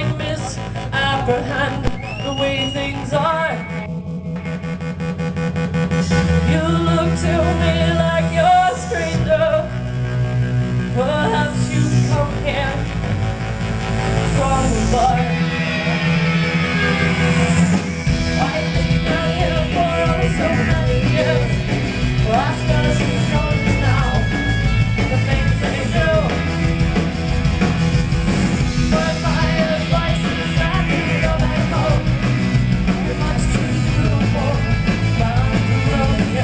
might misapprehend the way things are. You look to me like you're a stranger. Perhaps you come here from the bar. I've been down here for oh so many years. Well, I start to show you now the things they do. But my advice is that you love and hope. You're much too beautiful, bound to love you.